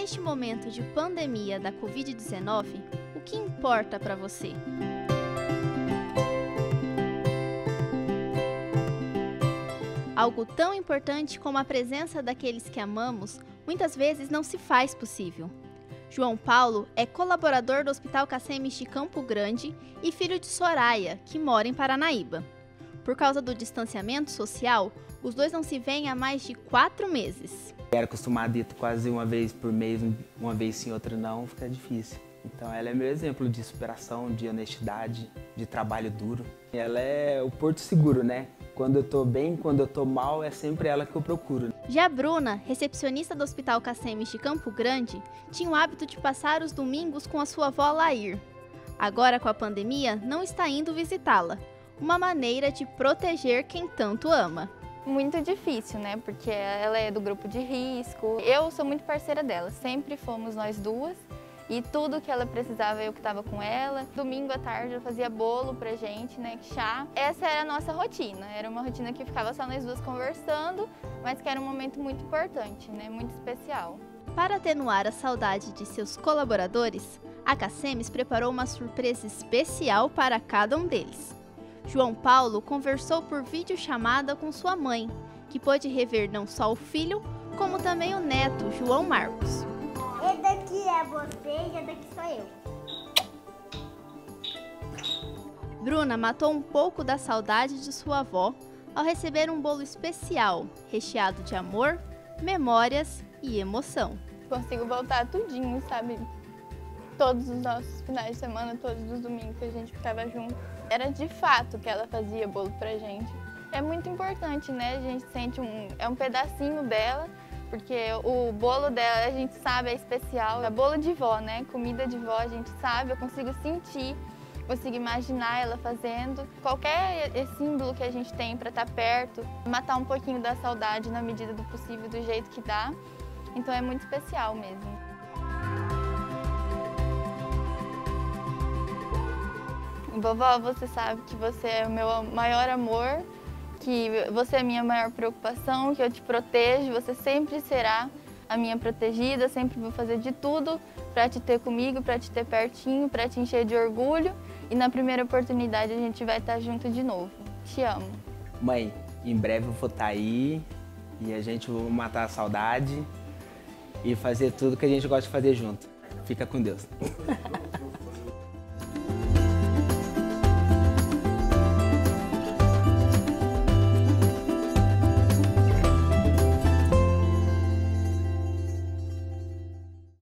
neste momento de pandemia da Covid-19, o que importa para você? Algo tão importante como a presença daqueles que amamos, muitas vezes não se faz possível. João Paulo é colaborador do Hospital Cacemis de Campo Grande e filho de Soraya, que mora em Paranaíba. Por causa do distanciamento social, os dois não se veem há mais de 4 meses. Era acostumado a ir quase uma vez por mês, uma vez sim, outra não, fica difícil. Então ela é meu exemplo de superação, de honestidade, de trabalho duro. Ela é o porto seguro, né? Quando eu tô bem, quando eu tô mal, é sempre ela que eu procuro. Já a Bruna, recepcionista do Hospital Cacemis de Campo Grande, tinha o hábito de passar os domingos com a sua avó Lair. Agora, com a pandemia, não está indo visitá-la. Uma maneira de proteger quem tanto ama. Muito difícil, né? Porque ela é do grupo de risco. Eu sou muito parceira dela, sempre fomos nós duas. E tudo que ela precisava, eu que estava com ela. Domingo à tarde eu fazia bolo pra gente, né, chá. Essa era a nossa rotina, era uma rotina que ficava só nós duas conversando, mas que era um momento muito importante, né, muito especial. Para atenuar a saudade de seus colaboradores, a Cacemis preparou uma surpresa especial para cada um deles. João Paulo conversou por videochamada com sua mãe, que pôde rever não só o filho, como também o neto, João Marcos. Esse daqui é você e esse daqui sou eu. Bruna matou um pouco da saudade de sua avó ao receber um bolo especial, recheado de amor, memórias e emoção. Consigo voltar tudinho, sabe? Todos os nossos finais de semana, todos os domingos que a gente ficava junto. Era de fato que ela fazia bolo pra gente. É muito importante, né? A gente sente um pedacinho dela. Porque o bolo dela, a gente sabe, é especial. É bolo de vó, né? Comida de vó, a gente sabe, eu consigo sentir, consigo imaginar ela fazendo. Qualquer símbolo que a gente tem para estar perto, matar um pouquinho da saudade na medida do possível, do jeito que dá. Então é muito especial mesmo. Vovó, você sabe que você é o meu maior amor, que você é a minha maior preocupação, que eu te protejo, você sempre será a minha protegida, sempre vou fazer de tudo para te ter comigo, para te ter pertinho, para te encher de orgulho e na primeira oportunidade a gente vai estar junto de novo. Te amo. Mãe, em breve eu vou estar aí e a gente vai matar a saudade e fazer tudo que a gente gosta de fazer junto. Fica com Deus.